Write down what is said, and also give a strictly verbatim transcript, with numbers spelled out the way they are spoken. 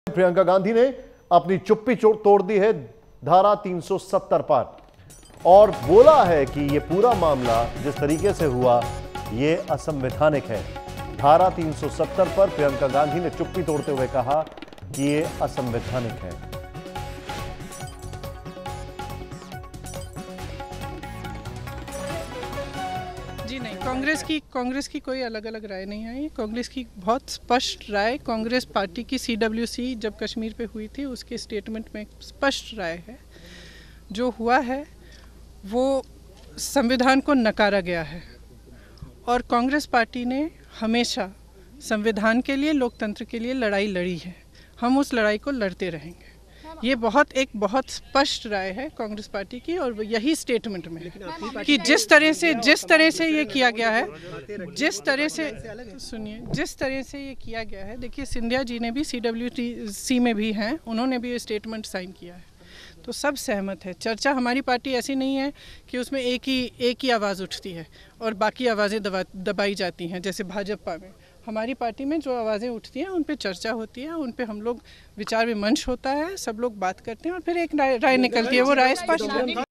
प्रियंका गांधी ने अपनी चुप्पी तोड़ दी है धारा तीन सौ सत्तर पर और बोला है कि यह पूरा मामला जिस तरीके से हुआ यह असंवैधानिक है। धारा तीन सौ सत्तर पर प्रियंका गांधी ने चुप्पी तोड़ते हुए कहा कि यह असंवैधानिक है। जी नहीं, कांग्रेस की कांग्रेस की कोई अलग अलग राय नहीं आई। कांग्रेस की बहुत स्पष्ट राय, कांग्रेस पार्टी की सीडब्ल्यूसी जब कश्मीर पे हुई थी उसके स्टेटमेंट में स्पष्ट राय है, जो हुआ है वो संविधान को नकारा गया है और कांग्रेस पार्टी ने हमेशा संविधान के लिए, लोकतंत्र के लिए लड़ाई लड़ी है। हम उस लड़ाई को लड़ते रहेंगे। ये बहुत एक बहुत स्पष्ट राय है कांग्रेस पार्टी की और यही स्टेटमेंट में है कि जिस तरह से जिस तरह से ये किया गया है, जिस तरह से सुनिए जिस तरह से ये किया गया है, देखिए सिंधिया जी ने भी सीडब्ल्यूसी में भी हैं, उन्होंने भी ये स्टेटमेंट साइन किया है, तो सब सहमत है। चर्चा हमारी पार्टी ऐसी नहीं है कि उसमें एक ही एक ही आवाज़ उठती है और बाकी आवाज़ें दबा दबाई जाती हैं। जैसे भाजपा में, हमारी पार्टी में जो आवाज़ें उठती हैं उन पे चर्चा होती है, उन पे हम लोग विचार विमर्श होता है, सब लोग बात करते हैं और फिर एक राय निकलती है, वो राय स्पष्ट है।